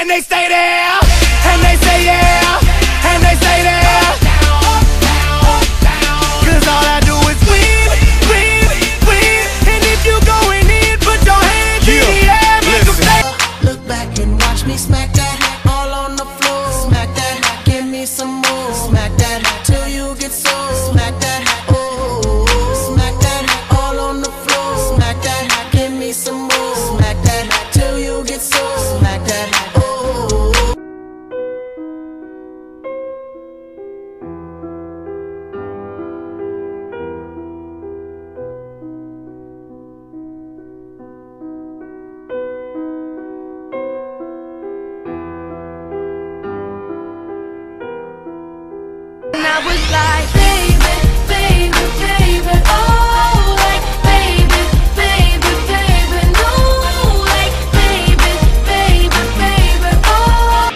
and they stay there, and they say yeah, and they stay there. Cause all I do is win, win, win. And if you going in, put your hands in the air, make them say. Look back and watch me smack that all on the floor. Smack that, give me some more. Smack that till you get sore. Smack that, oh, smack that all on the floor. Smack that, give me some more. Smack that till you get sore. Smack that, oh. And I was like, baby, baby, baby, oh, like, baby, baby, baby, no, like, baby, baby, baby, oh.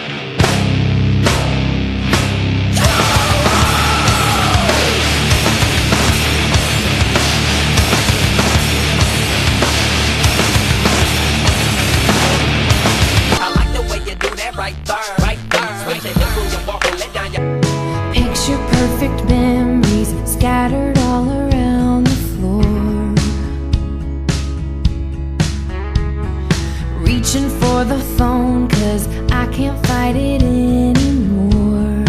I like the way you do that right there, right there. Switch your hips and walk and let down your. Picture perfect memories scattered all around the floor. Reaching for the phone 'cause I can't fight it anymore.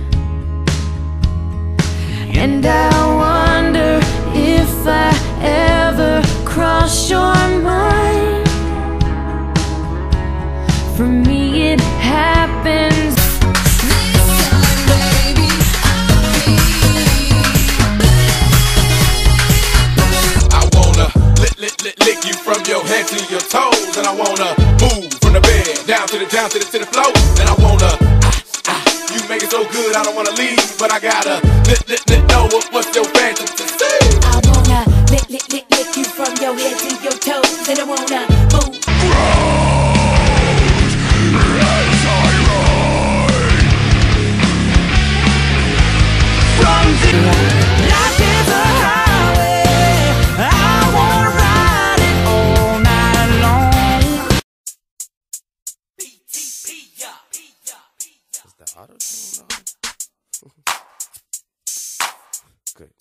And I wonder if I ever cross your mind. For me it happens. Lick you from your head to your toes, and I wanna move from the bed down to the floor, and I wanna you make it so good I don't wanna leave, but I gotta know what's your fantasy. I wanna lick you from your head to your toes, and I wanna move. Life is a highway, I wanna ride it all night long. Is the auto tune on? Good.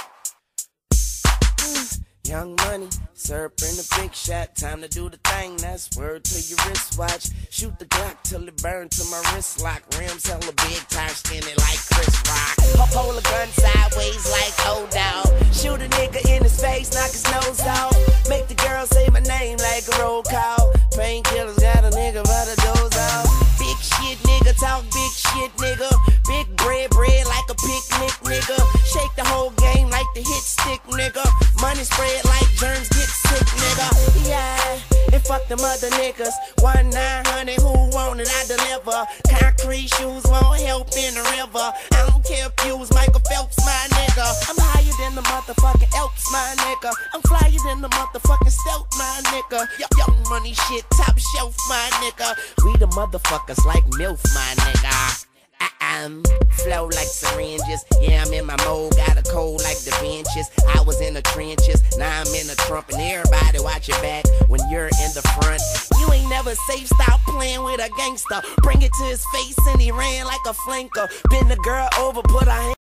Young Money, surfing the big shot, time to do the thing, that's word to your wristwatch. Shoot the Glock till it burn to my wrist lock. Rims hella big, tires skinny like Chris Rock. Hold a gun sideways like hold down. Shoot a nigga in his face, knock his nose off. Make the girl say my name like a roll call. Painkillers got a nigga by the doors off. Big shit nigga, talk big shit nigga. Big bread like a picnic nigga. Shake the whole game like the hit stick nigga. Money spread like germs get sick nigga. Yeah, and fuck them other niggas. 1-900, who want it, I deliver. Concrete shoes won't help in the river. I don't care if you was Michael Phelps, my nigga. I'm higher than the motherfucking Elps, my nigga. I'm flyer than the motherfucking stealth, my nigga. Young Money shit, top shelf, my nigga. We the motherfuckers like MILF, my nigga. Flow like syringes. Yeah, I'm in my mode, got a cold like the benches. I was in the trenches, now I'm in the Trump. And everybody watch your back when you're in the front. You ain't never safe, stop playing with a gangster. Bring it to his face and he ran like a flanker. Bend the girl over, put her hand